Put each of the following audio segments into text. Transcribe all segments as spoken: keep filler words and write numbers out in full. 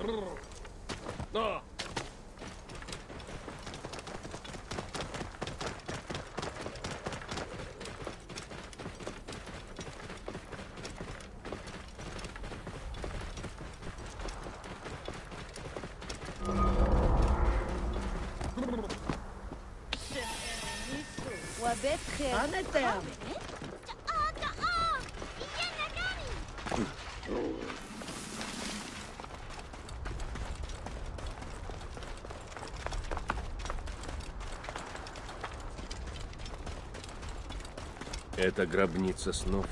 Но! אנא תם. Это гробница Снофру.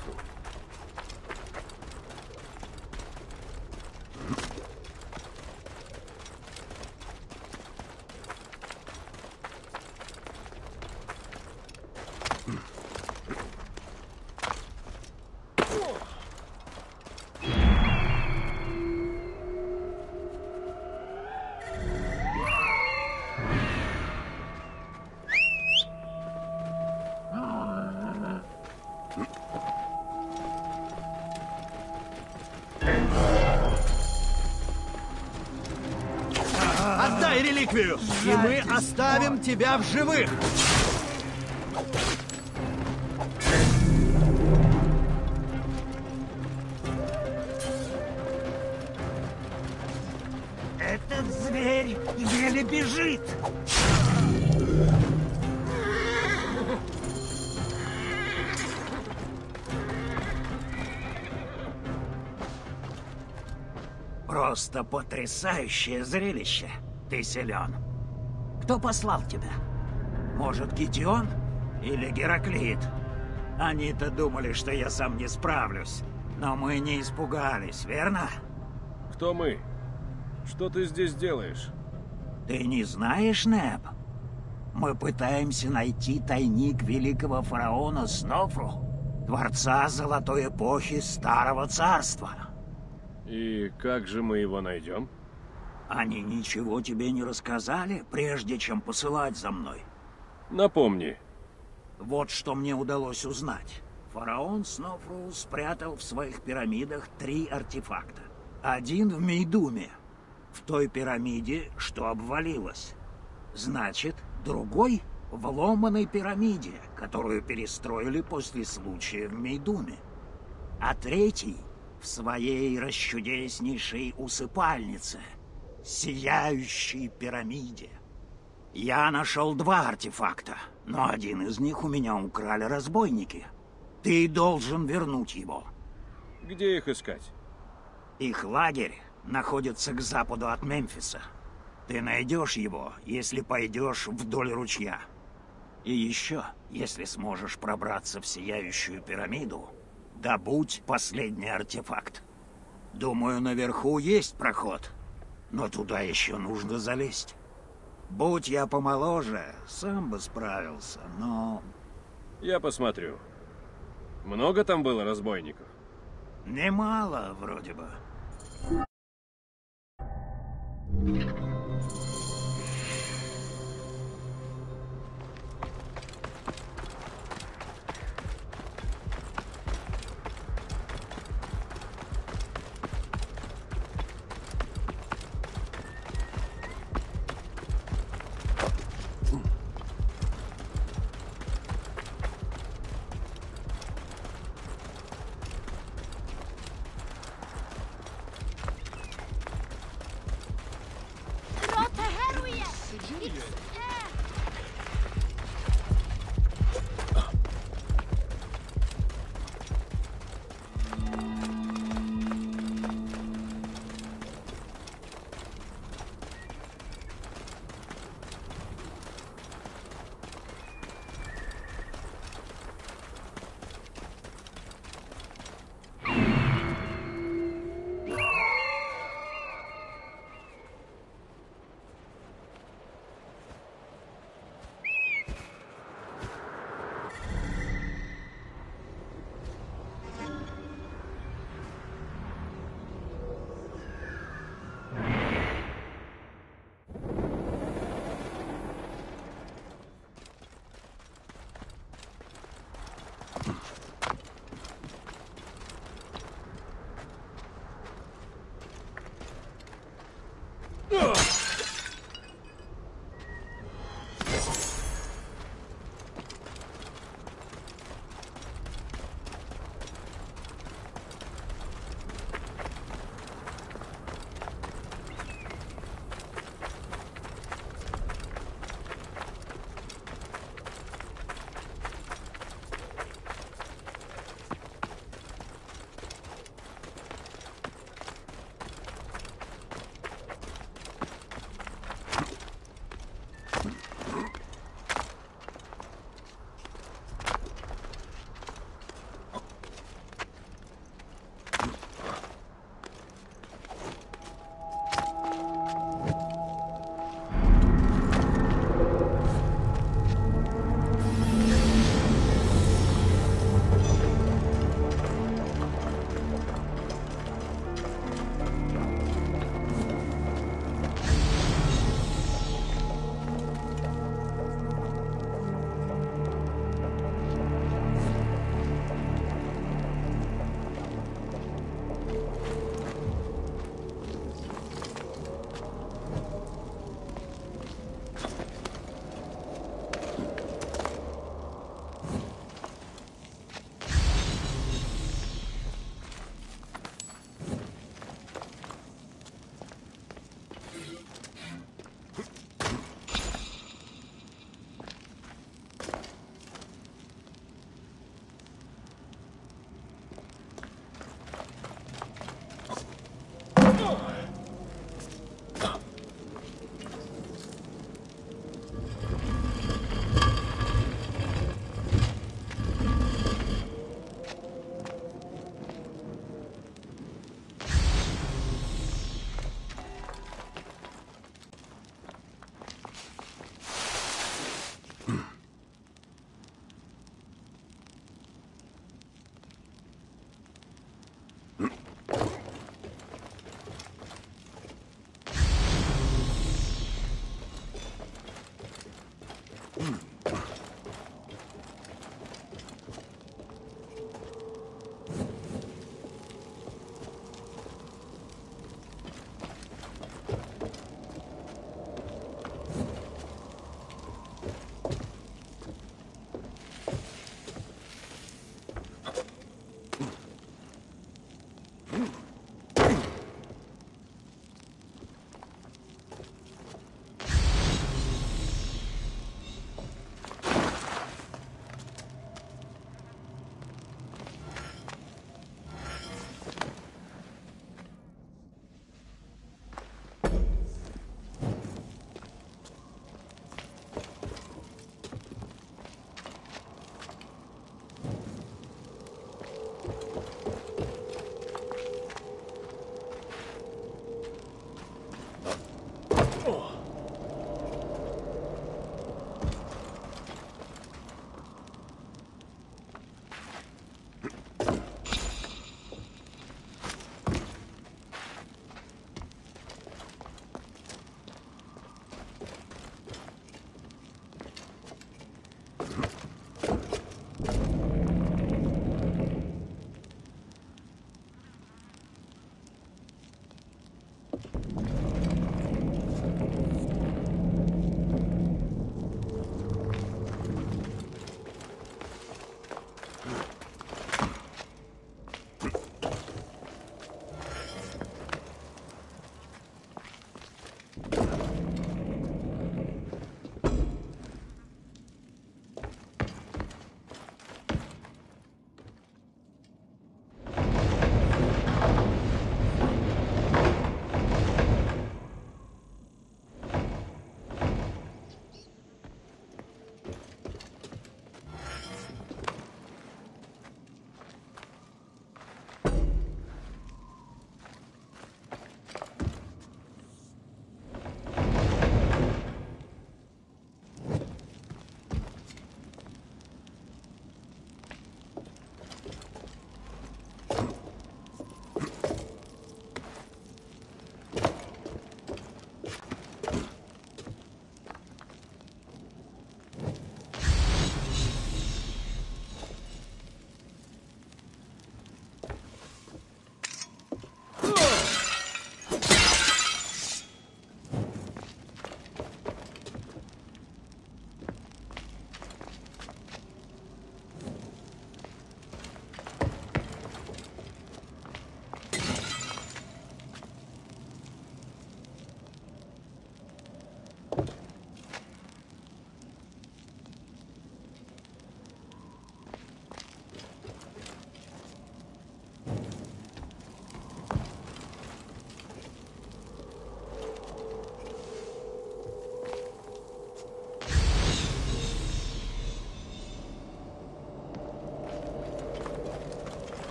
Отдай реликвию, и мы оставим тебя в живых! Этот зверь еле бежит! Просто потрясающее зрелище. Ты силен. Кто послал тебя? Может, Гедеон или Гераклит? Они-то думали, что я сам не справлюсь. Но мы не испугались, верно? Кто мы? Что ты здесь делаешь? Ты не знаешь, Неб? Мы пытаемся найти тайник великого фараона Снофру, творца золотой эпохи Старого Царства. И как же мы его найдем? Они ничего тебе не рассказали, прежде чем посылать за мной? Напомни. Вот что мне удалось узнать. Фараон Снофру спрятал в своих пирамидах три артефакта. Один в Мейдуме, в той пирамиде, что обвалилась. Значит, другой в ломаной пирамиде, которую перестроили после случая в Мейдуме. А третий в своей расчудеснейшей усыпальнице, сияющей пирамиде. Я нашел два артефакта, но один из них у меня украли разбойники. Ты должен вернуть его. Где их искать? Их лагерь находится к западу от Мемфиса. Ты найдешь его, если пойдешь вдоль ручья. И еще, если сможешь пробраться в сияющую пирамиду, добудь последний артефакт. Думаю, наверху есть проход, но туда еще нужно залезть. Будь я помоложе, сам бы справился, но... Я посмотрю. Много там было разбойников? Немало, вроде бы.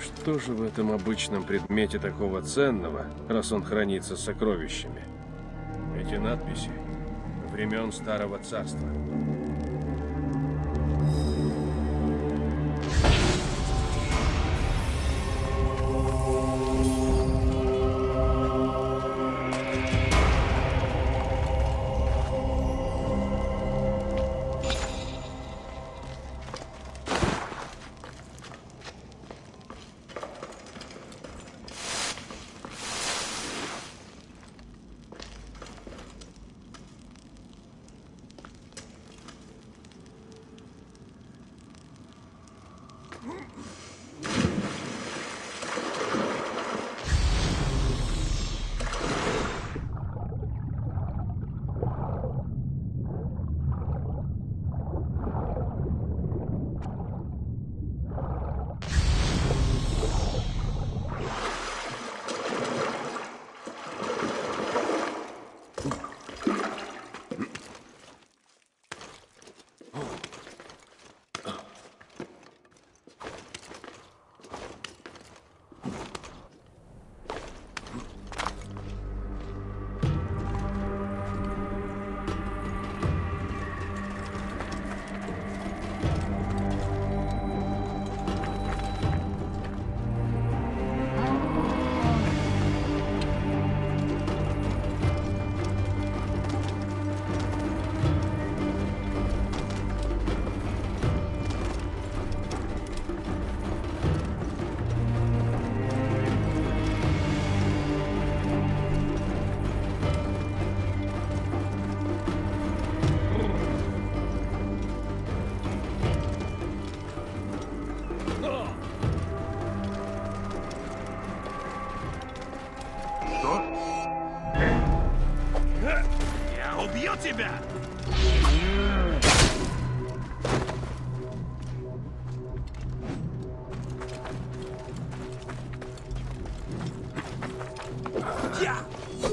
Что же в этом обычном предмете такого ценного, раз он хранится с сокровищами? Эти надписи времен Старого Царства. Тебя! Я!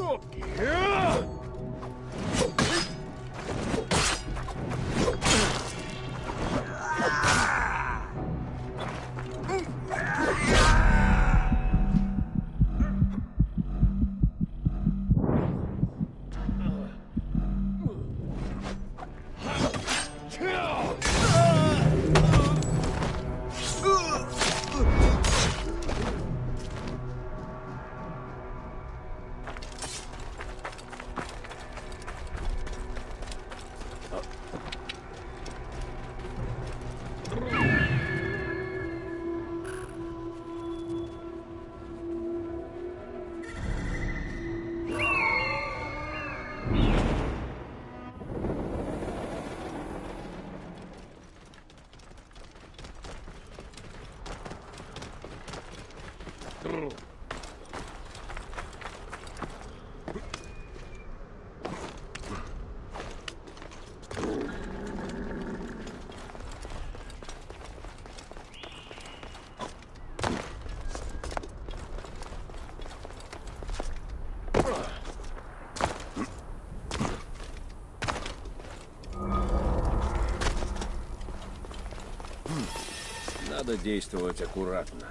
Надо действовать аккуратно.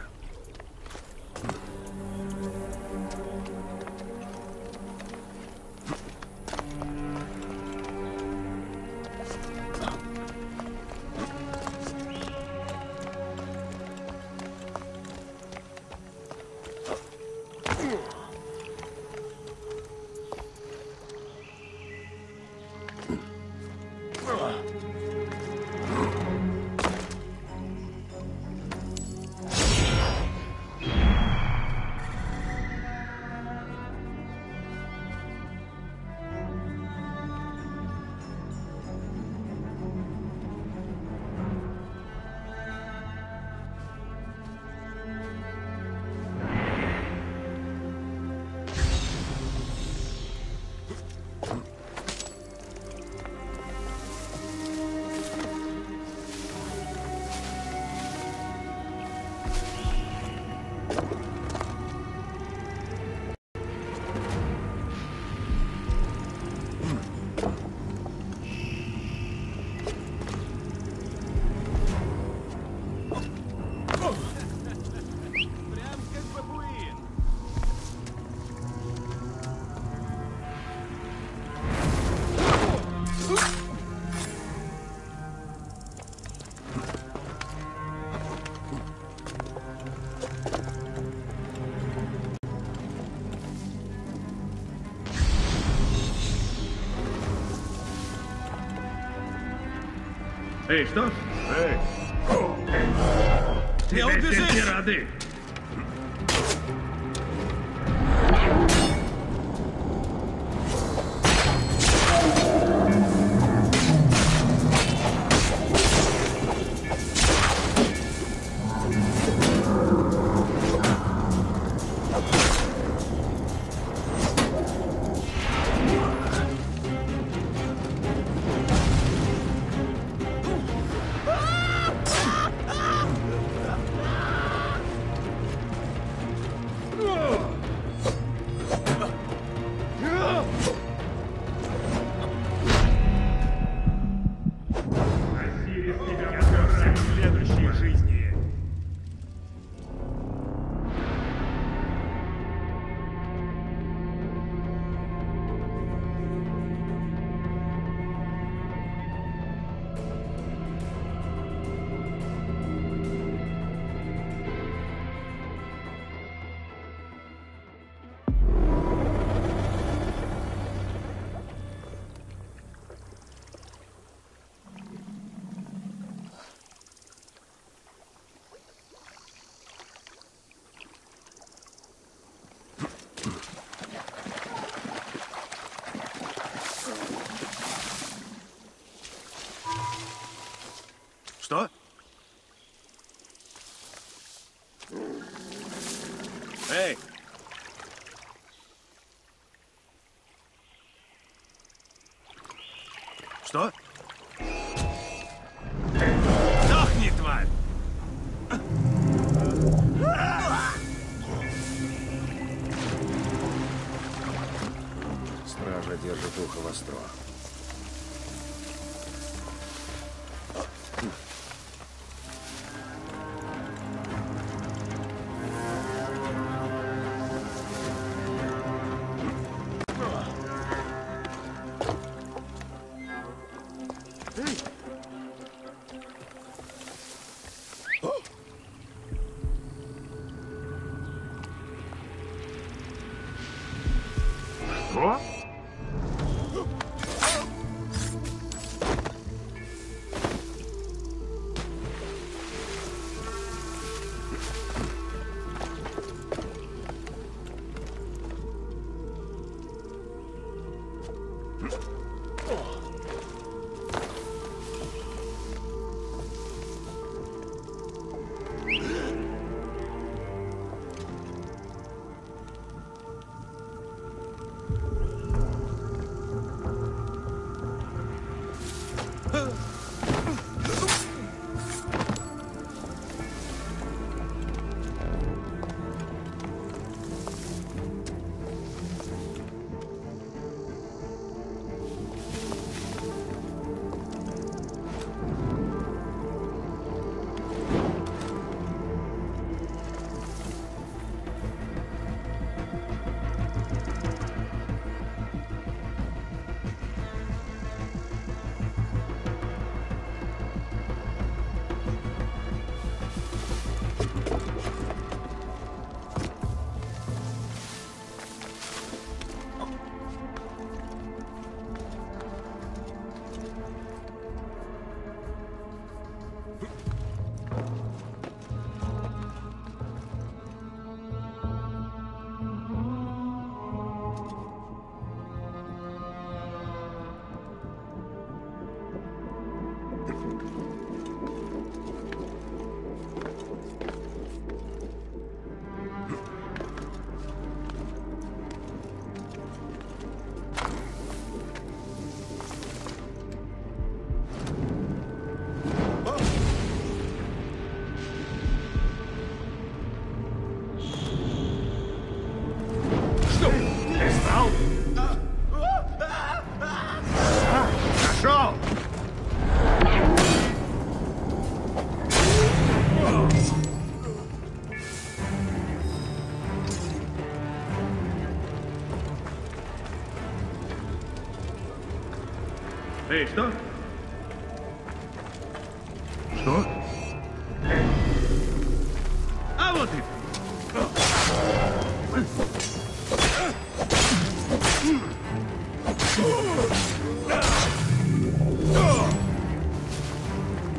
Эй, что? Эй! Не убежишь! Не рады! Что? Эй! Что? Сдохни, тварь! Стража держит ухо востро. Что? Эй, что? Что? А вот и ты.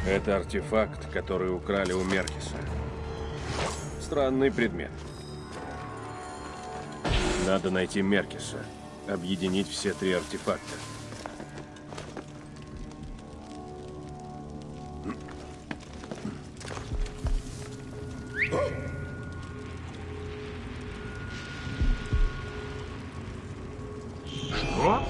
Это артефакт, который украли у Меркиса. Странный предмет. Надо найти Меркиса, объединить все три артефакта. Что?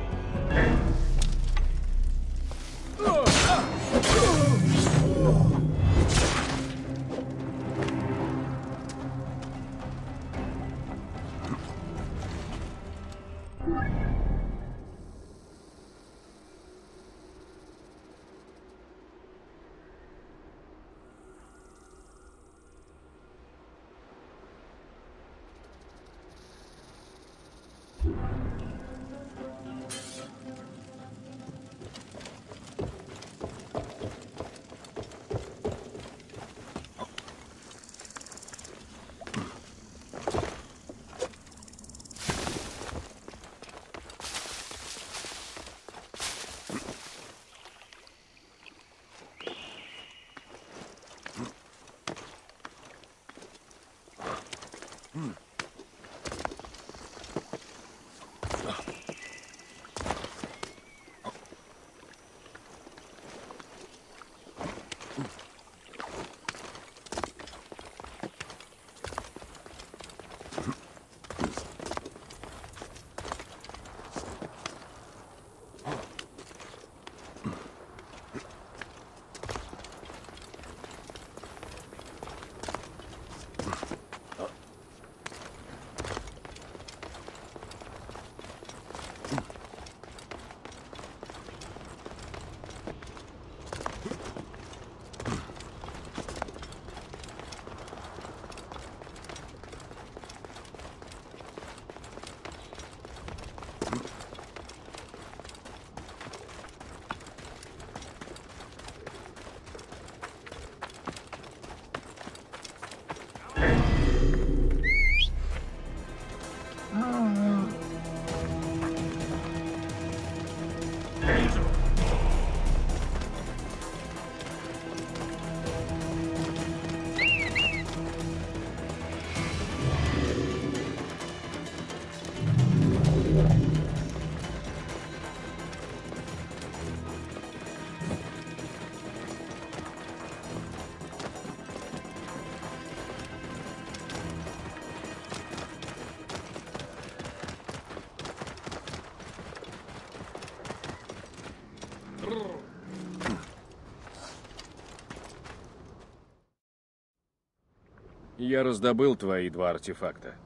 Я раздобыл твои два артефакта.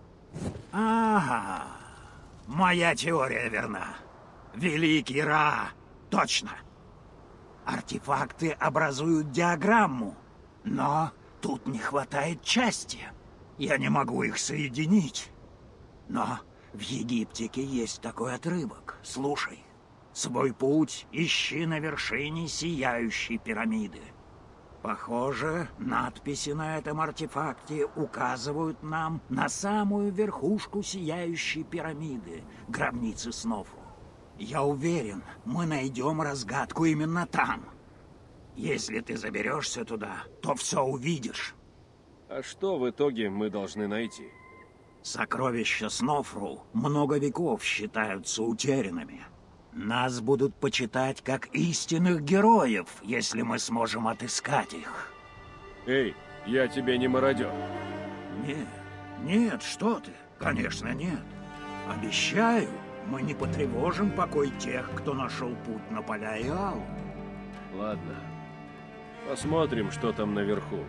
Ага, моя теория верна. Великий Ра, точно. Артефакты образуют диаграмму, но тут не хватает части. Я не могу их соединить. Но в Египтике есть такой отрывок. Слушай. Свой путь ищи на вершине сияющей пирамиды. Похоже, надписи на этом артефакте указывают нам на самую верхушку сияющей пирамиды, гробницы Снофру. Я уверен, мы найдем разгадку именно там. Если ты заберешься туда, то все увидишь. А что в итоге мы должны найти? Сокровища Снофру много веков считаются утерянными. Нас будут почитать как истинных героев, если мы сможем отыскать их. Эй, я тебе не мародер. Нет, нет, что ты? Конечно, нет. Обещаю, мы не потревожим покой тех, кто нашел путь на поля Иалу. Ладно. Посмотрим, что там наверху.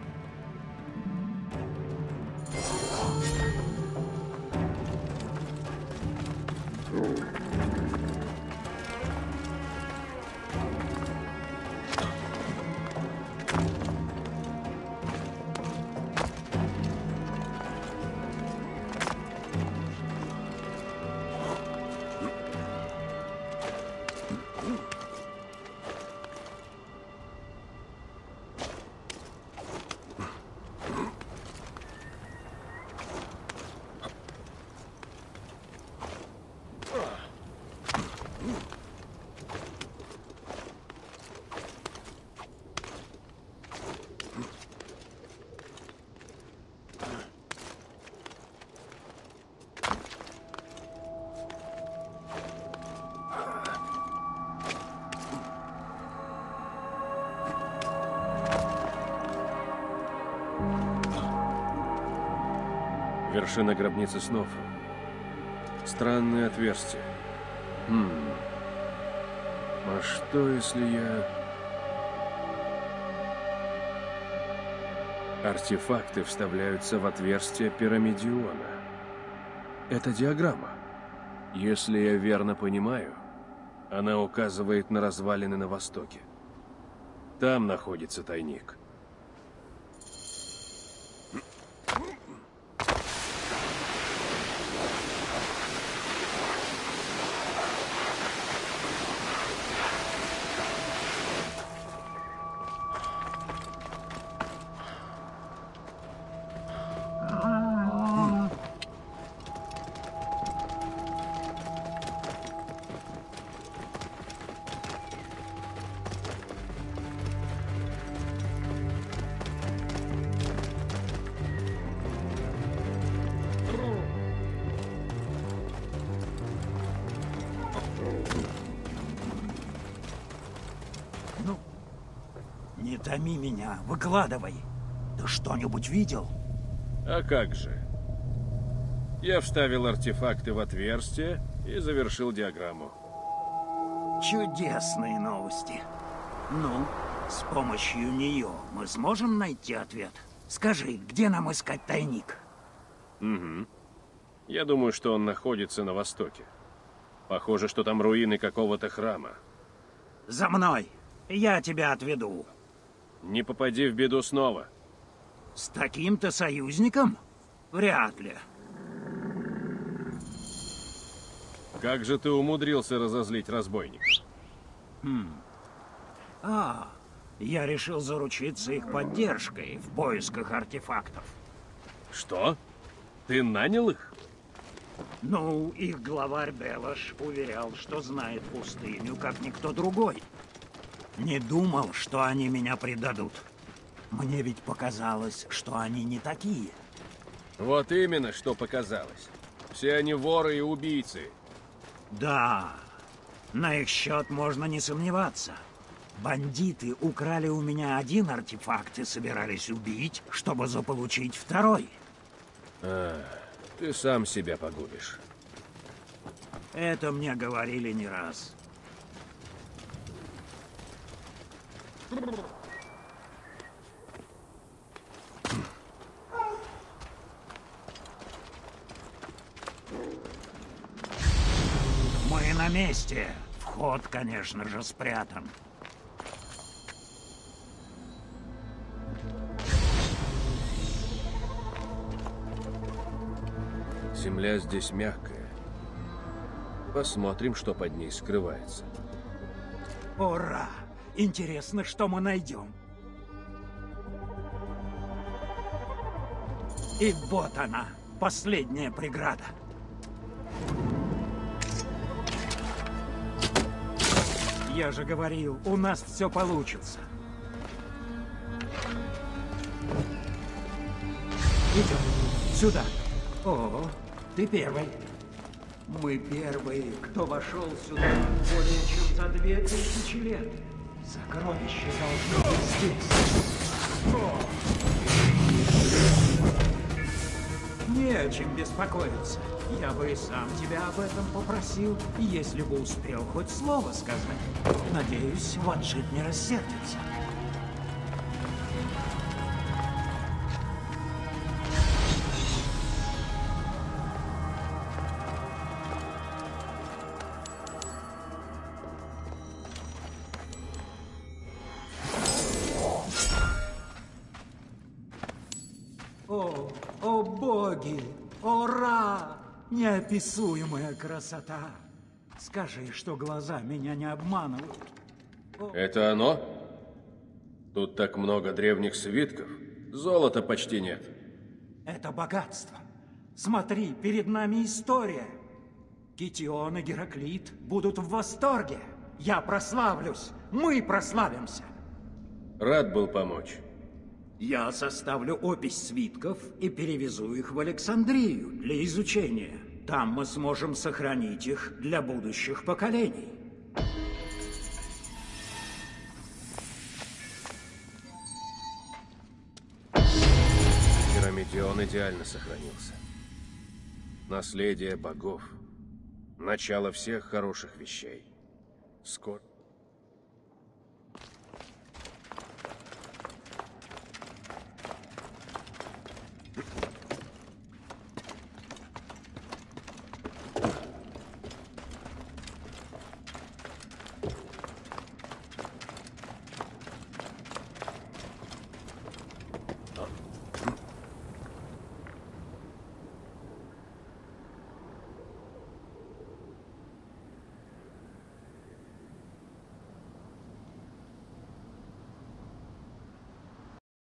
Вершина гробницы Снофру. Странное отверстие. Хм. А что, если я... Артефакты вставляются в отверстие пирамидиона. Это диаграмма. Если я верно понимаю, она указывает на развалины на востоке. Там находится тайник. Не томи меня, выкладывай. Ты что-нибудь видел? А как же? Я вставил артефакты в отверстие и завершил диаграмму. Чудесные новости. Ну, с помощью нее мы сможем найти ответ? Скажи, где нам искать тайник? Угу. Я думаю, что он находится на востоке. Похоже, что там руины какого-то храма. За мной! Я тебя отведу. Не попади в беду снова. С таким-то союзником? Вряд ли. Как же ты умудрился разозлить разбойника? Хм. А, я решил заручиться их поддержкой в поисках артефактов. Что? Ты нанял их? Ну, их главарь Белаш уверял, что знает пустыню, как никто другой. Не думал, что они меня предадут. Мне ведь показалось, что они не такие. Вот именно, что показалось. Все они воры и убийцы. Да, на их счет можно не сомневаться. Бандиты украли у меня один артефакт и собирались убить, чтобы заполучить второй. А, ты сам себя погубишь. Это мне говорили не раз. Мы на месте. Вход, конечно же, спрятан. Земля здесь мягкая. Посмотрим, что под ней скрывается. Ура! Интересно, что мы найдем. И вот она, последняя преграда. Я же говорил, у нас все получится. Идем сюда. О, ты первый. Мы первые, кто вошел сюда более чем за две тысячи лет. Сокровища должны быть здесь. О! Не о чем беспокоиться. Я бы и сам тебя об этом попросил, если бы успел хоть слово сказать. Надеюсь, Ваджид не рассердится. О, о боги! Ура! Неописуемая красота! Скажи, что глаза меня не обманывают. О... Это оно? Тут так много древних свитков. Золота почти нет. Это богатство. Смотри, перед нами история. Китион и Гераклит будут в восторге. Я прославлюсь. Мы прославимся. Рад был помочь. Я составлю опись свитков и перевезу их в Александрию для изучения. Там мы сможем сохранить их для будущих поколений. Пирамидион идеально сохранился. Наследие богов. Начало всех хороших вещей. Скоро...